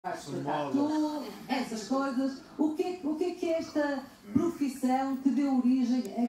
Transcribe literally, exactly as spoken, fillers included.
Tu, essas coisas, o que, o que é que esta profissão te deu origem a